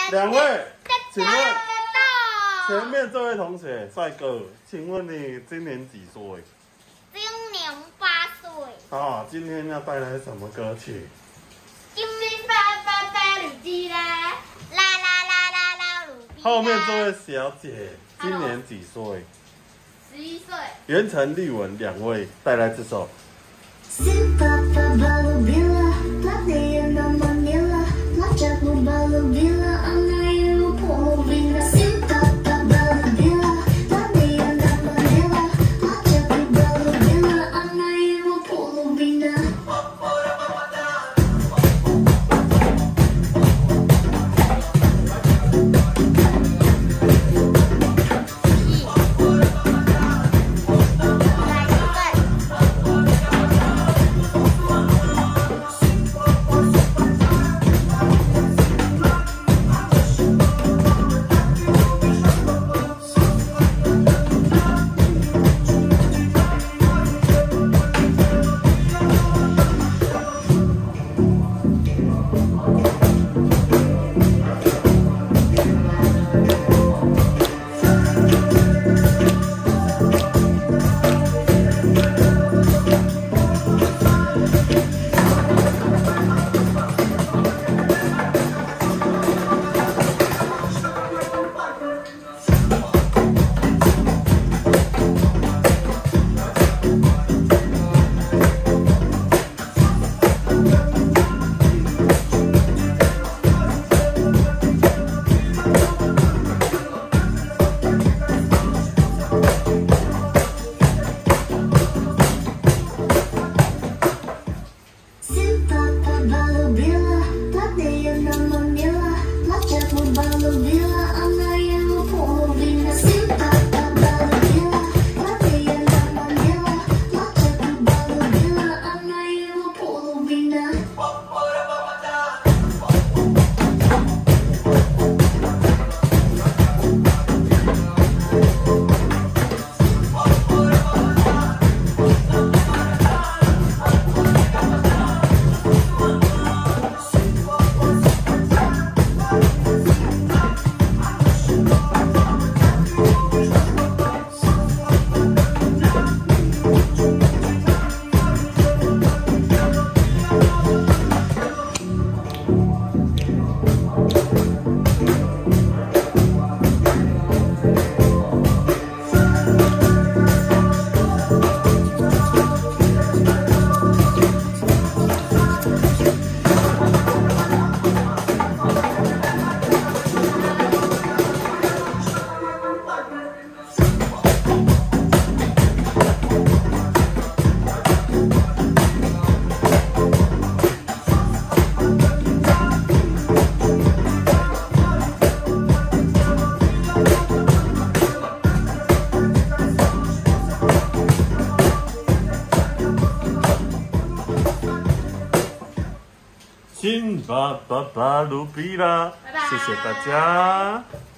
两位，请问前面这位同学，帅哥，请问你今年几岁？ 今年8岁。 啊，今天要带来什么歌曲？ 今年8鲁基啦，啦啦啦啦啦鲁基。 后面这位小姐今年几岁 ？11岁。 袁成、立文两位带来这首。 新巴巴巴鲁比啦，谢谢大家。